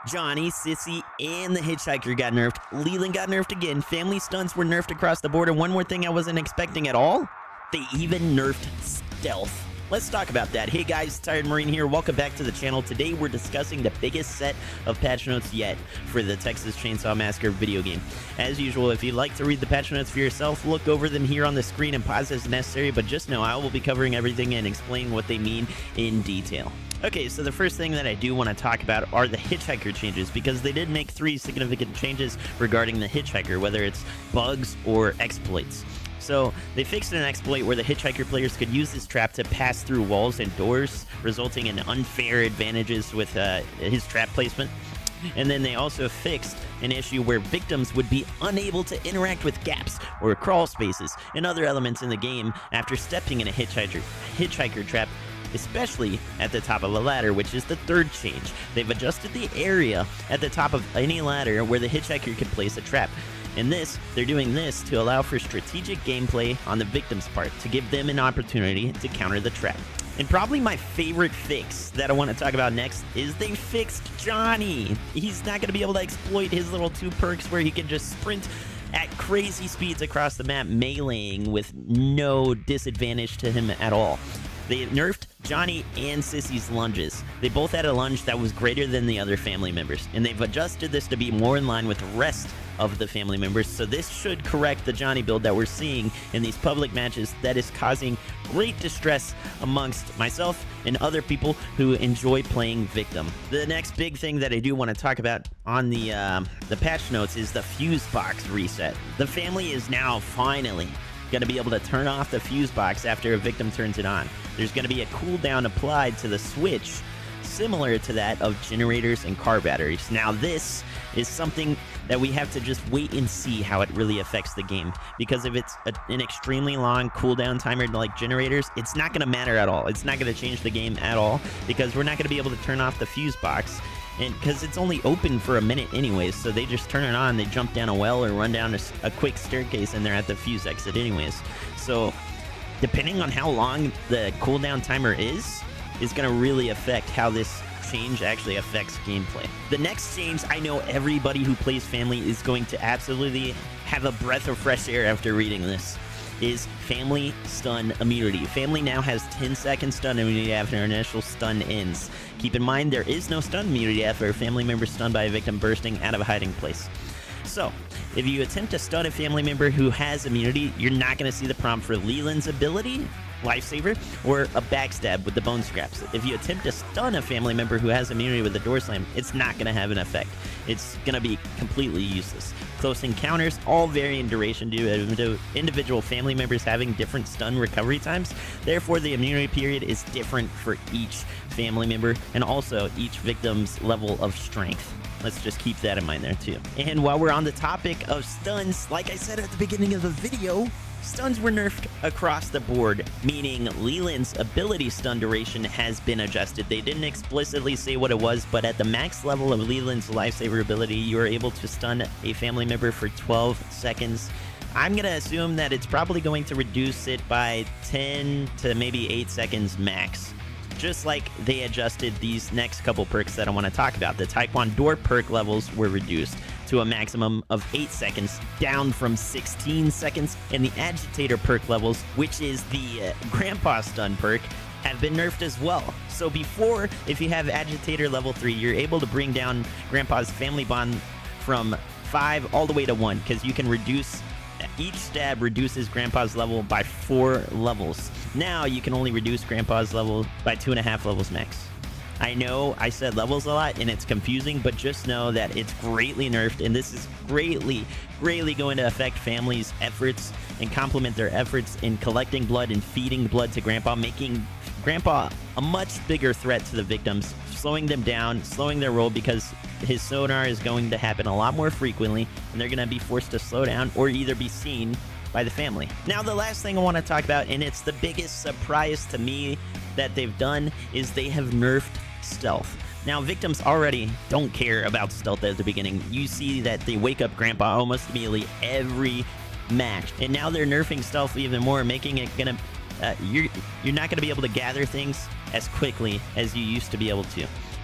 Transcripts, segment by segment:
Johnny, Sissy, and the Hitchhiker got nerfed. Leland got nerfed again. Family stunts were nerfed across the board. And one more thing I wasn't expecting at all, they even nerfed stealth. Let's talk about that. Hey guys, Tired Marine here. Welcome back to the channel. Today we're discussing the biggest set of patch notes yet for the Texas Chainsaw Massacre video game. As usual, if you'd like to read the patch notes for yourself, look over them here on the screen and pause as necessary, but just know I will be covering everything and explaining what they mean in detail. Okay, so the first thing that I do want to talk about are the Hitchhiker changes, because they did make 3 significant changes regarding the Hitchhiker, whether it's bugs or exploits. So they fixed an exploit where the Hitchhiker players could use this trap to pass through walls and doors, resulting in unfair advantages with his trap placement. And then they also fixed an issue where victims would be unable to interact with gaps or crawl spaces and other elements in the game after stepping in a hitchhiker trap, especially at the top of the ladder, which is the third change. They've adjusted the area at the top of any ladder where the Hitchhiker could place a trap. And they're doing this to allow for strategic gameplay on the victim's part, to give them an opportunity to counter the trap. And probably my favorite fix that I want to talk about next is they fixed Johnny. He's not going to be able to exploit his little 2 perks where he can just sprint at crazy speeds across the map, meleeing with no disadvantage to him at all. They nerfed Johnny and Sissy's lunges. They both had a lunge that was greater than the other family members, and they've adjusted this to be more in line with the rest of the family members, so this should correct the Johnny build that we're seeing in these public matches that is causing great distress amongst myself and other people who enjoy playing victim. The next big thing that I do want to talk about on the patch notes is the fuse box reset. The family is now finally going to be able to turn off the fuse box after a victim turns it on. There's going to be a cooldown applied to the switch similar to that of generators and car batteries. Now this is something that we have to just wait and see how it really affects the game, because if it's an extremely long cooldown timer like generators, it's not going to matter at all. It's not going to change the game at all, because we're not going to be able to turn off the fuse box, and because it's only open for a minute anyways, so they just turn it on, they jump down a well or run down a quick staircase, and they're at the fuse exit anyways. So depending on how long the cooldown timer is going to really affect how this change actually affects gameplay. The next change, I know everybody who plays Family is going to absolutely have a breath of fresh air after reading this, is Family Stun Immunity. Family now has 10-second stun immunity after initial stun ends. Keep in mind, there is no stun immunity after a family member stunned by a victim bursting out of a hiding place. So, if you attempt to stun a family member who has immunity, you're not going to see the prompt for Leland's ability, Lifesaver, or a backstab with the bone scraps. If you attempt to stun a family member who has immunity with the door slam, it's not going to have an effect. It's going to be completely useless. Close encounters all vary in duration due to individual family members having different stun recovery times. Therefore, the immunity period is different for each family member and also each victim's level of strength. Let's just keep that in mind there too. And while we're on the topic of stuns, like I said at the beginning of the video, stuns were nerfed across the board, meaning Leland's ability stun duration has been adjusted. They didn't explicitly say what it was, but at the max level of Leland's Lifesaver ability, you are able to stun a family member for 12 seconds. I'm going to assume that it's probably going to reduce it by 10 to maybe 8 seconds max. Just like they adjusted these next couple perks that I want to talk about. The Taekwondo perk levels were reduced to a maximum of 8 seconds, down from 16 seconds, and the Agitator perk levels, which is the Grandpa Stun perk, have been nerfed as well. So before, if you have Agitator level 3, you're able to bring down Grandpa's family bond from 5 all the way to 1, because you can reduce, each stab reduces Grandpa's level by 4 levels. Now you can only reduce Grandpa's level by 2.5 levels max. I know I said levels a lot and it's confusing, but just know that it's greatly nerfed, and this is greatly going to affect families' efforts and complement their efforts in collecting blood and feeding blood to Grandpa, making Grandpa a much bigger threat to the victims, slowing them down, slowing their roll, because his sonar is going to happen a lot more frequently, and they're going to be forced to slow down or either be seen by the family. Now, the last thing I want to talk about, and it's the biggest surprise to me that they've done, is they have nerfed stealth. Now, victims already don't care about stealth at the beginning. You see that they wake up Grandpa almost immediately every match, and now they're nerfing stealth even more, making it gonna you're not gonna be able to gather things as quickly as you used to be able to.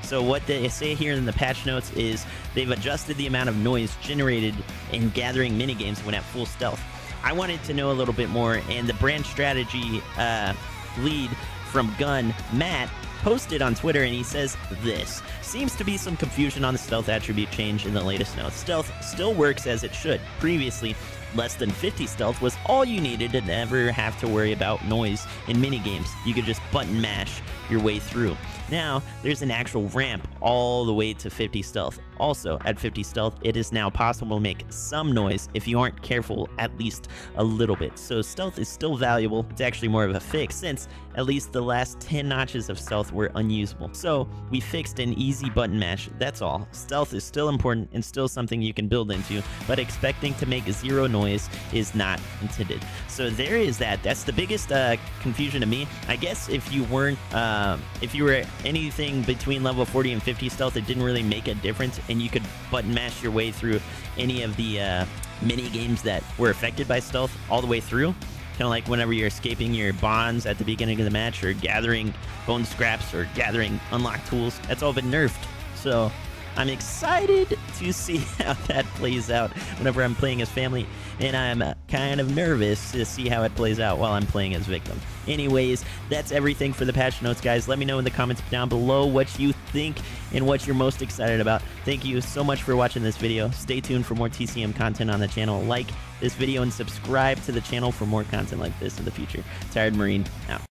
So what they say here in the patch notes is they've adjusted the amount of noise generated in gathering minigames when at full stealth. I wanted to know a little bit more, and the brand strategy lead from Gun, Matt, posted on Twitter, and he says this: seems to be some confusion on the stealth attribute change in the latest notes. Stealth still works as it should. Previously, less than 50 stealth was all you needed to never have to worry about noise in minigames. You could just button mash your way through. Now, there's an actual ramp all the way to 50 stealth. Also, at 50 stealth, it is now possible to make some noise if you aren't careful at least a little bit. So stealth is still valuable. It's actually more of a fix, since at least the last 10 notches of stealth were unusable. So we fixed an easy button mash, that's all. Stealth is still important and still something you can build into, but expecting to make zero noise is not intended. So there is that. That's the biggest confusion to me. I guess if you weren't, if you were anything between level 40 and 50 stealth, it didn't really make a difference, and you could button mash your way through any of the mini games that were affected by stealth all the way through. Kind of like whenever you're escaping your bonds at the beginning of the match, or gathering bone scraps, or gathering unlocked tools. That's all been nerfed. So I'm excited to see how that plays out whenever I'm playing as family, and I'm kind of nervous to see how it plays out while I'm playing as victim. Anyways, that's everything for the patch notes, guys. Let me know in the comments down below what you think and what you're most excited about. Thank you so much for watching this video. Stay tuned for more TCM content on the channel. Like this video and subscribe to the channel for more content like this in the future. Tired Marine, out.